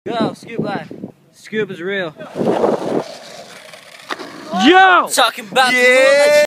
Go, scoop live. Scoop is real. Yo! Talking about the